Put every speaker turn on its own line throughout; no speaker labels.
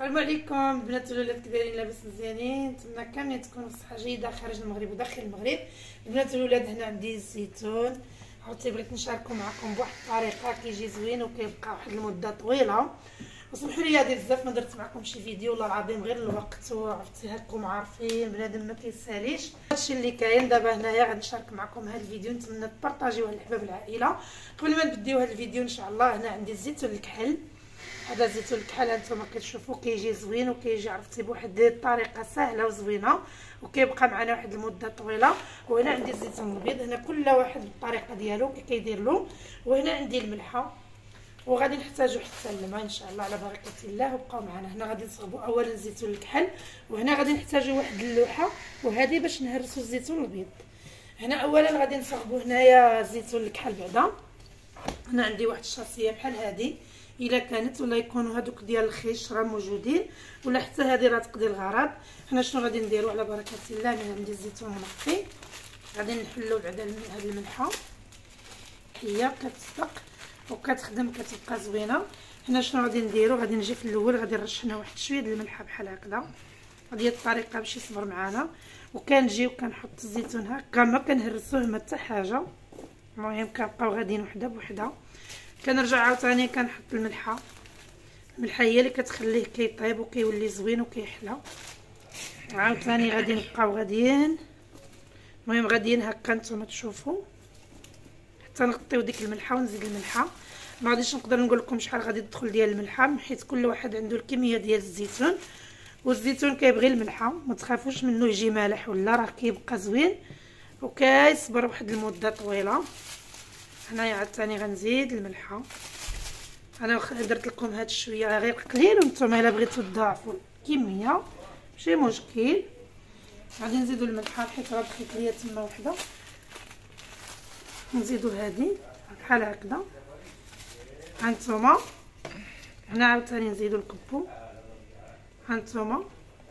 السلام عليكم البنات والولاد، كي دايرين؟ لاباس مزيانين؟ نتمنى كاملين تكونوا بصحه جيده خارج المغرب وداخل المغرب. البنات والولاد، هنا عندي الزيتون. عرفتي بغيت نشاركو معكم بواحد الطريقه كيجي زوين وكيبقى واحد المده طويله. وسمحوا لي هذه بزاف ما درت معكم شي فيديو، والله العظيم غير الوقت، وعرفتي هاكم عارفين بنادم ما كيساليش. هادشي اللي كاين دابا هنايا غادي نشارك معكم هذا الفيديو، نتمنى تبارطاجيوه للحباب العائله. قبل ما نبداو هذا الفيديو ان شاء الله، هنا عندي الزيتون الكحل. هذا زيتون الكحل هانتوما كتشوفوا كيجي زوين وكيجي عرفتي بواحد الطريقه سهله وزوينه، وكيبقى معنا واحد المده طويله. وهنا عندي الزيتون الابيض، هنا كل واحد بالطريقه ديالو كيدير له. وهنا عندي الملحه، وغادي نحتاجو حتى الماء ان شاء الله على بركه الله. وبقاو معنا. هنا غادي نصغبوا اولا الزيتون الكحل، وهنا غادي نحتاجو واحد اللوحه وهذه باش نهرسوا الزيتون الابيض. هنا اولا غادي نصغبوا هنايا الزيتون الكحل بعدا. هنا عندي واحد الشاصيه بحال هذه، الا كانت ولا يكونوا هذوك ديال الخيش راه موجودين، ولا حتى هذه راه تقضي الغرض. حنا شنو غادي نديروا على بركه الله؟ انا عندي الزيتون منقي، غادي نحلوا بعدا هذه الملحه، هي كتصدق وكتخدم كتبقى زوينه. هنا شنو غادي نديروا؟ غادي نجي في الاول غادي نرش هنا واحد شويه ديال الملحه بحال هكذا. هذه هي الطريقه باش يصبر معنا. وكنجي وكنحط الزيتون هكا، ما كنهرسوه ما حتى حاجه، المهم كنبقاو غاديين وحده بوحده. كنرجع عاوتاني كنحط الملحه هي اللي كتخليه كيطيب وكيولي زوين وكيحلى. عاوتاني غادي نبقاو غاديين، المهم غاديين هكا نتوما تشوفوا حتى نغطيو ديك الملحه ونزيد الملحه. ما غاديش نقدر نقول لكم شحال غادي تدخل ديال الملحه، حيت كل واحد عنده الكميه ديال الزيتون، والزيتون كيبغي الملحه، ما تخافوش منه يجي مالح ولا، راه كيبقى زوين وكيصبر واحد المده طويله. هنايا عاوتاني غنزيد الملحه. انا درت لكم هاد الشويه غير قليل، وانتم الا بغيتو تضاعفوا الكميه ماشي مشكل. غادي نزيدوا الملحه حيت راه بقيت ليا تما وحده، نزيدوا هذه بحال هكذا. هانتوما هنا عاوتاني نزيدوا الكبو. هانتوما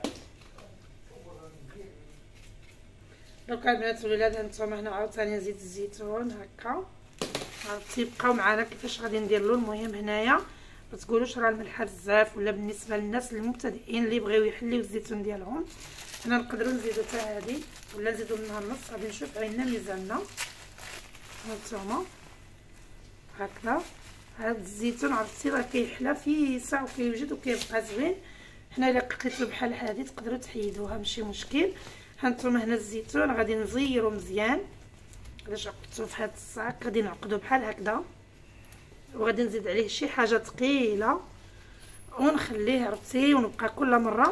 دوكا البنات والولاد، هانتوما هنا عاوتاني نزيد الزيتون هكا. عرفتي بقاو معنا كيفاش غادي ندير له. المهم هنايا ما تقولوش راه الملحه بزاف، ولا بالنسبه للناس المبتدئين اللي بغيو يحليو الزيتون ديالهم، هنا نقدروا نزيدوا حتى هذه ولا نزيدوا منها النص. غادي نشوف عيننا ميزاننا. هانتوما هكذا. هذا الزيتون عرفتي راه كيحلى في ساعه وكيوجد وكيبقى زوين. حنا الا لقيتو بحال هذه تقدروا تحيدوها ماشي مشكل. هانتوما هنا الزيتون غادي نزيرو مزيان. علاش عقدتو في هذا الصاك؟ غادي نعقدو بحال هكذا، وغادي نزيد عليه شي حاجه ثقيله ونخليه عرفتي، ونبقى كل مره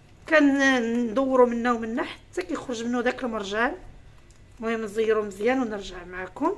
كندورو منا ومنا حتى كيخرج منه داك المرجان. المهم نزيرو مزيان ونرجع معكم.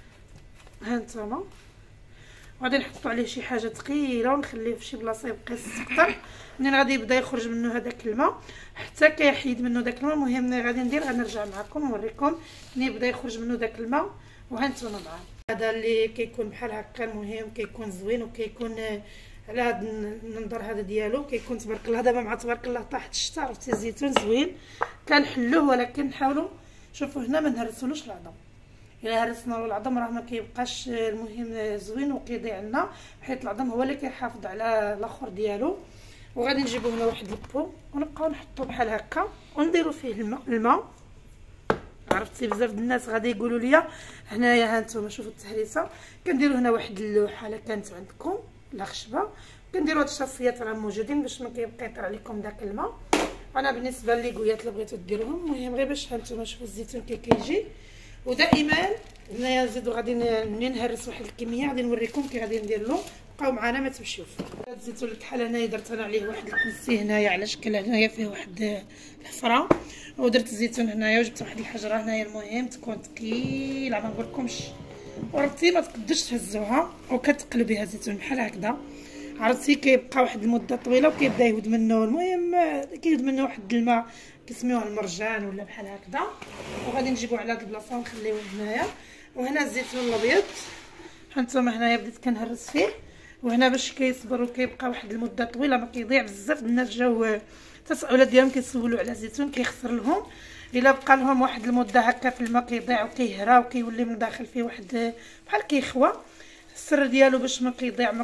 هانتوما غادي نحطو عليه شي حاجه ثقيله ونخليه في شي بلاصه يبقى يستقطر. منين غادي يبدا يخرج منه هذاك الماء حتى كيحيد منه داك الماء. المهم ملي غادي ندير غنرجع معكم نوريكم ملي يبدا يخرج منه داك الماء. وهانتوما معايا هذا اللي كيكون بحال هكا. المهم كيكون زوين وكيكون على هذا المنظر هذا ديالو، كيكون تبارك الله. دابا مع تبارك الله طاحت الشتا، عرفتي الزيتون زوين كنحلوه، ولكن نحاولوا شوفوا هنا ما نهرسولوش العظم. الا هرسنا له العظم راه ما كيبقاش المهم زوين وكيضيع لنا، حيت العظم هو اللي كيحافظ على الاخر ديالو. وغادي نجيبو هنا واحد البو ونبقاو نحطو بحال هكا ونديرو فيه الماء. عرفتي بزاف د الناس غادي يقولوا لي هنايا هانتوما شوفوا التهريسه، كنديروا هنا واحد اللوحه الا كانت عندكم لا خشبه، كنديروا هاد الشاصيات راه موجودين باش ما كيبقى يطير عليكم داك الماء. انا بالنسبه لي قويات اللي بغيتو ديروهم، المهم غير باش هانتوما شوفوا الزيتون كيجي. ودائما هنايا نزيدو غادي منين نهرس واحد الكميه غادي نوريكم كي غادي ندير له. بقاو معنا ما تمشيوش. هاد الزيتون الكحل هنايا درت انا عليه واحد الكرسي هنايا على شكل هنايا فيه واحد الحفره، ودرت الزيتون هنايا وجبت واحد الحجره هنايا. المهم تكون ثقيله ما نقولكمش، وربطي ما تقدرش تهزوها وكتقلبيها الزيتون بحال هكذا. عرفتي كيبقى واحد المده طويله وكيبدا يهود منه. المهم كيهود منه واحد الماء كيسميوه المرجان ولا بحال هكذا. وغادي نجيبو على هاد البلاصه ونخليوه هنايا. وهنا الزيتون الابيض هانتوما هنايا بديت كنهرس فيه، وهنا باش كيصبر وكيبقى واحد المده طويله ما كيضيع. بزاف الناس جاو تساؤلات ديالهم كيسولوا على الزيتون كيخسر لهم، الا بقى لهم واحد المده هكا في الماء كيضيع وكيهرى وكيولي من داخل فيه واحد بحال كيخوى. السر ديالو باش ما كيضيع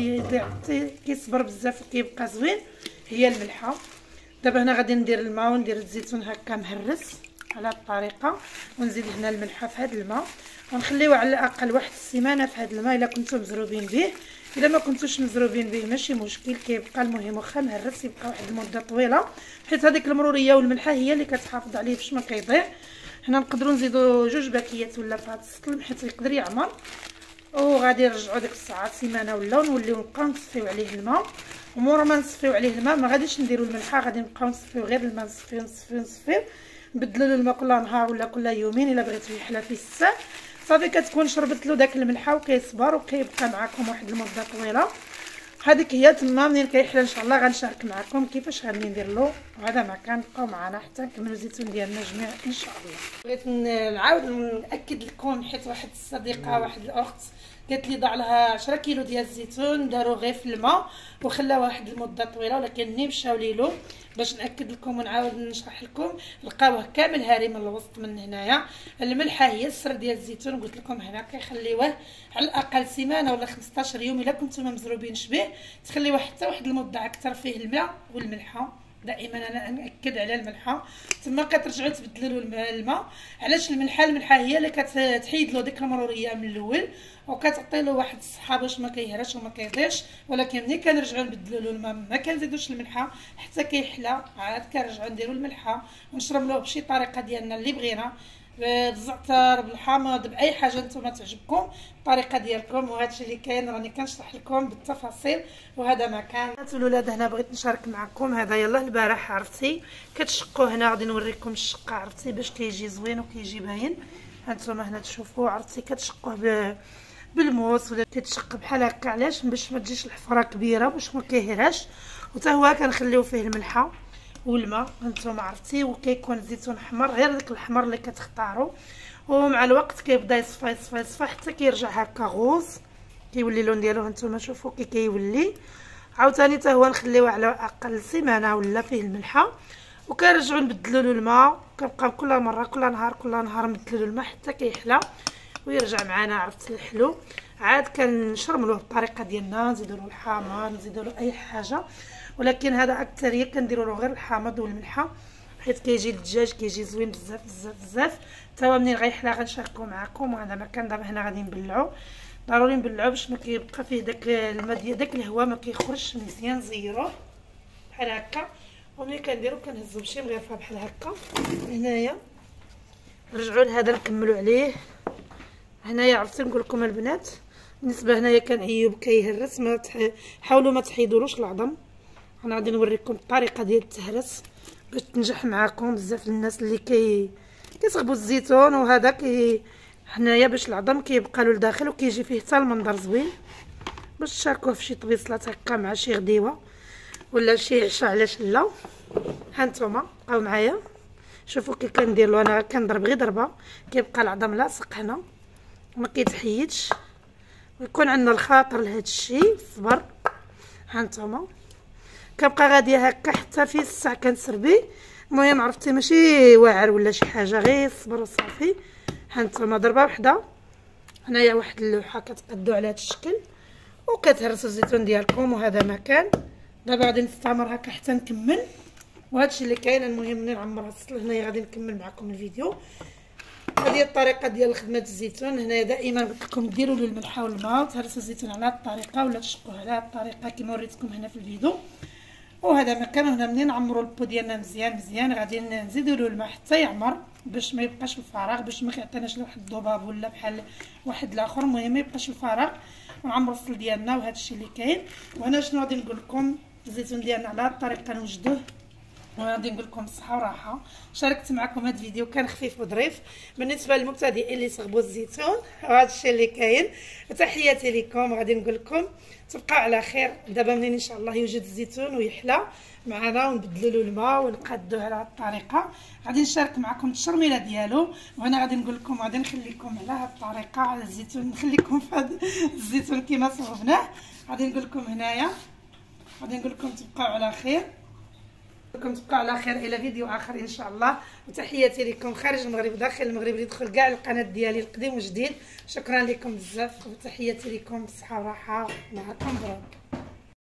كيصبر بزاف وكيبقى زوين هي الملحه. دابا هنا غادي ندير الماء وندير الزيتون هكا مهرس على هذه الطريقه، ونزيد هنا الملحه في هذا الماء ونخليوه على الاقل واحد السيمانه في هذا الماء الا كنتو مزروبين به. الا ما كنتوش مزروبين به ماشي مشكل، كيبقى المهم واخا مهرس يبقى واحد المده طويله، حيت هذيك المروريه والملحه هي اللي كتحافظ عليه باش ما كيضيع. هنا نقدروا نزيدوا 2 باكيات ولا في هذا السطل حيت يقدر يعمر، وغادي نرجعوا ديك الساعه سيمانه ولا ونوليو نبقاو نصفيو عليه الماء. ومورا ما نصفيو عليه الماء ما غاديش نديروا الملحه، غادي نبقاو نصفيو غير الماء، نصفيو نبدلوا له الماء كل نهار ولا كل يومين الا بغيتو يحلى في الساعه صافي. كتكون شربت له داك الملحه وكيصبر وكيبقى معكم واحد المده طويله. هذيك هي تما منين كيحلى ان شاء الله غنشارك معكم كيفاش غادي ندير له. وهذا ما كان، بقاو معنا حتى نكملوا الزيتون ديالنا جميع ان شاء الله. بغيت نعاود ناكد لكم حيت واحد الصديقه واحد الاخت قالت لي ضع لها 10 كيلو ديال الزيتون داروا غير في الماء وخلاوه واحد المده طويله، ولكن ملي مشاو ليلو باش ناكد لكم ونعاود نشرح لكم لقاوه كامل هاري من الوسط من هنايا. الملحه هي السر ديال الزيتون، قلت لكم هنا كيخليوه على الاقل سيمانه ولا 15 يوم الا كنتم مزروبينش به، تخليوه حتى واحد المده اكثر فيه الماء والملحه. دائما انا ناكد على الملحه، تما كترجعوا تبدلوا له الماء. علاش الملحه؟ الملحه هي اللي كتحيد له ديك المروريه من الاول وكتعطي له واحد الصحه باش ما كيهرش وما كيضيعش. ولكن ملي كنرجعوا نبدلوا له الماء ما كنزيدوش الملحه حتى كيحلى، عاد كنرجعوا نديروا الملحه ونشربوه بشي طريقه ديالنا اللي بغينا، بالزعتر بالحامض باي حاجه نتوما تعجبكم الطريقه ديالكم. وهذا الشيء اللي كاين راني كنشرح لكم بالتفاصيل. وهذا ما كان الولاد هنا بغيت نشارك معكم. هذا يلاه البارح عرفتي كتشقوه هنا، غادي نوريكم الشقه عرفتي باش كيجي زوين وكيجي باين. هانتوما هنا تشوفوا عرفتي كتشقوه بالموس ولا كتشق بحال هكا. علاش؟ باش ما تجيش الحفره كبيره باش ما كيهراش. وتا هو كنخليو فيه الملحه والماء هانتوما عرفتي، وكيكون الزيتون احمر غير داك الاحمر اللي كتختاروا. ومع الوقت كيبدا يصفى حتى كيرجع هكا غوز، كيولي اللون ديالو هانتوما شوفوا كي كيولي. عاوتاني حتى هو نخليوه على اقل سيمانه ولا فيه الملحه، وكنرجعوا نبدلوا له الماء. كنبقى كل مره كل نهار نبدلوا له الماء حتى كيحلى ويرجع معنا عرفتي الحلو. عاد كنشرملوه بالطريقه ديالنا، نزيدوا له الحامض نزيدوا له اي حاجه، ولكن هذا اكثريه كنديروا له غير الحامض والملحه حيت كيجي الدجاج كيجي زوين بزاف بزاف بزاف. حتى هو منين غيحلى غنشاركو معكم. وهذا ما كان. دابا هنا غادي نبلعو، ضروري نبلعو باش ما كيبقى فيه داك الماء ديال داك الهواء ما كيخرجش. مزيان نزيروه بحال هكا، وملي كنديرو كنهزو بشي مغرفه بحال هكا. هنايا نرجعوا لهذا نكملوا عليه. هنايا عرفتي نقول لكم البنات بالنسبه هنايا كان ايوب كيهرس، حاولوا ما تحيدولوش العظم. انا غادي نوريكم الطريقه ديال التهرس باش تنجح معكم. بزاف الناس اللي كيصغبوا الزيتون وهذا هنايا باش العظم كيبقى له لداخل وكيجي فيه حتى المنظر زوين، باش تشاركوه في شي طبيصلات هكا مع شي غديوه ولا شي عشاء. علاش لا؟ هانتوما بقاو معايا شوفوا كي كندير له. انا كنضرب غير ضربه كيبقى العظم لاصق هنا ما كيتحيدش، ويكون عندنا الخاطر لهذا الشيء. صبر هانتوما كنبقى غاديه هكا حتى في الساعه كنسربي. المهم عرفتي ماشي واعر ولا شي حاجه، غير صبر وصافي. هانتوما ضربه وحده. هنايا واحد اللوحه كتقادو على هذا الشكل وكتهرسوا الزيتون ديالكم. وهذا ما كان. دابا غادي نستمر هكا حتى نكمل. وهذا الشيء اللي كاين. المهم ملي نعمر السطل هنايا غادي نكمل معكم الفيديو. هذه الطريقه ديال خدمه الزيتون. هنايا دائما قلت لكم ديروا له الملحه والماء وتهرسوا الزيتون على هذه الطريقه ولا تشقوه على هذه الطريقه كما وريتكم هنا في الفيديو. وهذا مكان. هنا منين نعمروا البو ديالنا مزيان غادي نزيدوا له الماء حتى يعمر باش ما يبقاش الفراغ، باش ما يعطيناش واحد الضباب ولا بحال واحد الاخر. المهم ما يبقاش الفراغ ونعمروا السطل ديالنا. وهذا الشيء اللي كاين. وانا شنو غادي نقول لكم الزيتون ديالنا على هذه الطريقه نوجدوه. وغادي نقول لكم الصحه والراحه. شاركت معكم هذا الفيديو كان خفيف وظريف بالنسبه للمبتدئين اللي صغبوا الزيتون. وهذا الشيء اللي كاين. تحياتي لكم. غادي نقول لكم تبقاو على خير. دابا منين ان شاء الله يوجد الزيتون ويحلى معنا ونبدلوا له الماء ونقادوه على هذه الطريقه غادي نشارك معكم التشرميله ديالو. وانا غادي نقول لكم غادي نخليكم على هذه الطريقه على الزيتون، نخليكم في هذا الزيتون كما صغبناه. غادي نقول لكم هنايا غادي نقول لكم تبقاو على خير. لكم تبقوا على خير الى فيديو اخر ان شاء الله. وتحياتي لكم خارج المغرب وداخل المغرب اللي يدخل كاع القناه ديالي القديم وجديد. شكرا لكم بزاف وتحياتي لكم بالصحه والراحه. معكم مبروك.